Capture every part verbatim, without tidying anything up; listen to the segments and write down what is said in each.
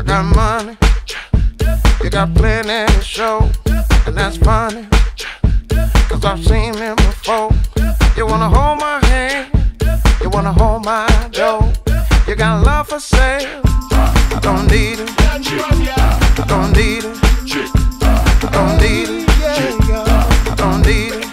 got money, you got plenty to show, and that's funny, cause I've seen them before. You wanna hold my hand, you wanna hold my dough, you got love for sale, I don't need it, I don't need it, I don't need it, I don't need it.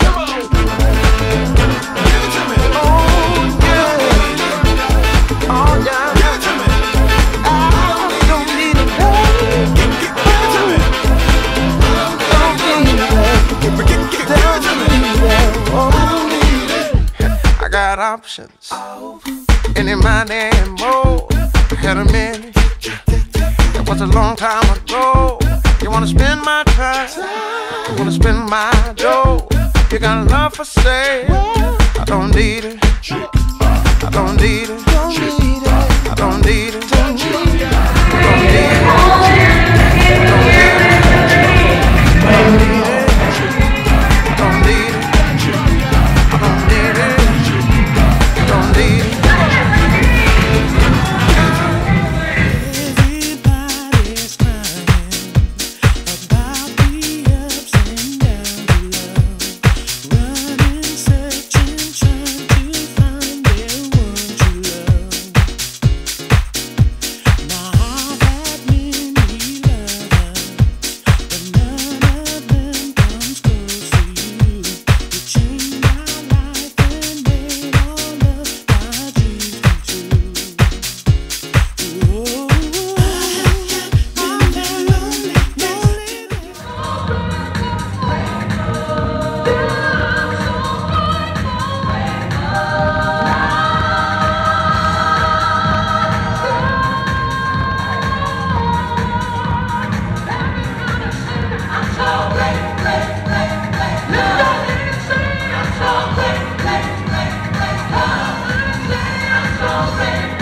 Got options, any money and more. Had a minute, that was a long time ago. You wanna spend my time, you wanna spend my dough. You got love for sale, I don't need it, I don't need it, I don't need it, I don't need it, I don't need it, I don't need it. I'm so